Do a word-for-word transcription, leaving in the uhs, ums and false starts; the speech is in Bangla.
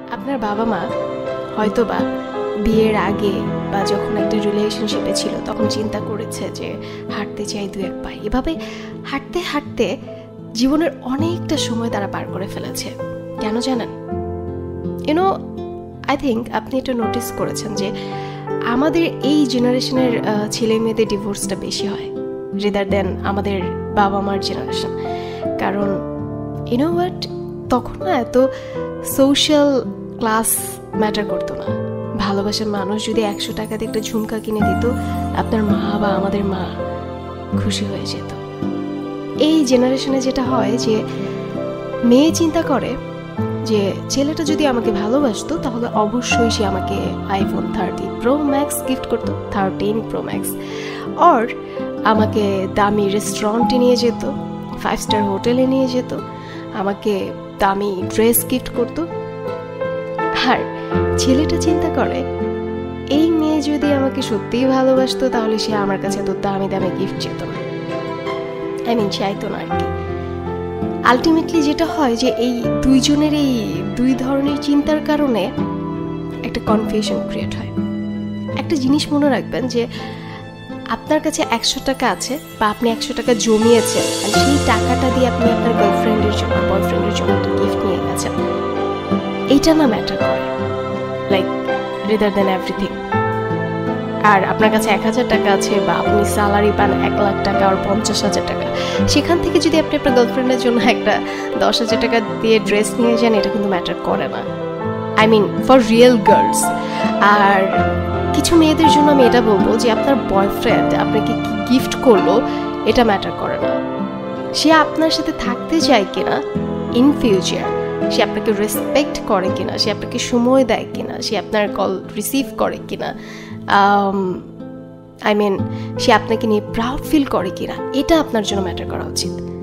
আপনার বাবা মা হয়তো বা বিয়ের আগে বা যখন একটা রিলেশনশিপে ছিল তখন চিন্তা করেছে যে হাঁটতে চাই দু এক পায়ে, এভাবে হাঁটতে হাঁটতে জীবনের অনেকটা সময় তারা পার করে ফেলেছে। কেন জানেন? ইউনো আই থিঙ্ক আপনি এটা নোটিস করেছেন যে আমাদের এই জেনারেশনের ছেলে মেয়েদের ডিভোর্সটা বেশি হয় রেদার দেন আমাদের বাবা মার জেনারেশন। কারণ ইউনো হোয়াট, তখন না এত সোশ্যাল ক্লাস ম্যাটার করতো না। ভালোবাসার মানুষ যদি একশো টাকাতে একটা ঝুমকা কিনে দিত, আপনার মা বা আমাদের মা খুশি হয়ে যেত। এই জেনারেশনে যেটা হয় যে মেয়ে চিন্তা করে যে ছেলেটা যদি আমাকে ভালোবাসতো তাহলে অবশ্যই সে আমাকে iPhone thirty pro max gift করতো, থার্টিন প্রো ম্যাক্স, অর আমাকে দামি রেস্টুরেন্টে নিয়ে যেত, ফাইভ স্টার হোটেলে নিয়ে যেত, আমাকে দামি ড্রেস গিফট করতো। আর ছেলেটা চিন্তা করে এই মেয়ে যদি আমাকে সত্যিই ভালোবাসতো তাহলে সে আমার কাছে এত দামি দামি গিফট চেত না, আই মিন চাইতো না আর কি। আলটিমেটলি যেটা হয় যে এই দুইজনের এই দুই ধরনের চিন্তার কারণে একটা কনফিউশন ক্রিয়েট হয়। একটা জিনিস মনে রাখবেন যে আপনার কাছে একশো টাকা আছে বা আপনি একশো টাকা জমিয়েছেন আর সেই টাকাটা দিয়ে আপনি আপনার গার্লফ্রেন্ডের জন্য বয়ফ্রেন্ডের জন্য একটা গিফট নিয়ে গেছেন, এইটা না ম্যাটার করে লাইক রেদার দেন এভরিথিং। আর আপনার কাছে এক হাজার টাকা আছে বা আপনি স্যালারি পান এক লাখ টাকা আর পঞ্চাশ হাজার টাকা, সেখান থেকে যদি আপনি আপনার গার্লফ্রেন্ডের জন্য একটা দশ হাজার টাকা দিয়ে ড্রেস নিয়ে যান, এটা কিন্তু ম্যাটার করে না, I mean for real girls. আর কিছু মেয়েদের জন্য আমি এটা বলবো যে আপনার বয়ফ্রেন্ড আপনাকে কি গিফট করলো এটা ম্যাটার করে না। সে আপনার সাথে থাকতে চায় কিনা ইন ফিউচার, সে আপনাকে রেসপেক্ট করে কিনা, সে আপনাকে সময় দেয় কিনা, সে আপনার কল রিসিভ করে কিনা, আই মিন সে আপনাকে নিয়ে প্রাউড ফিল করে কিনা, এটা আপনার জন্য ম্যাটার করা উচিত।